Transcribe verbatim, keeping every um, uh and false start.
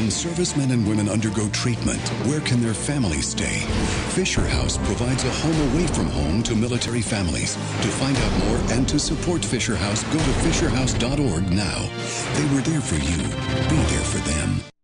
When servicemen and women undergo treatment, where can their families stay? Fisher House provides a home away from home to military families. To find out more and to support Fisher House, go to fisher house dot org now. They were there for you. Be there for them.